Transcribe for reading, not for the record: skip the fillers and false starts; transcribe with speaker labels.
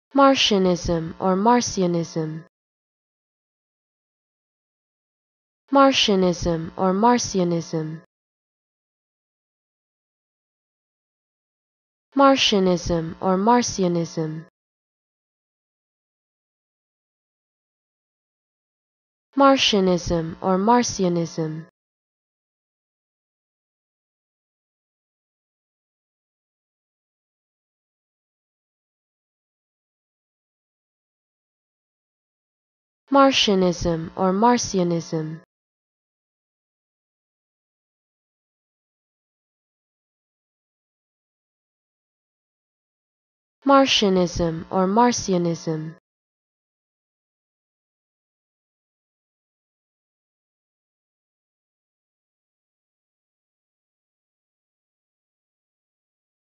Speaker 1: Marcionism or Marcionism. Marcionism or Marcionism. Marcionism or Marcionism. Marcionism or Marcionism. Marcionism or Marcionism. Marcionism or Marcionism.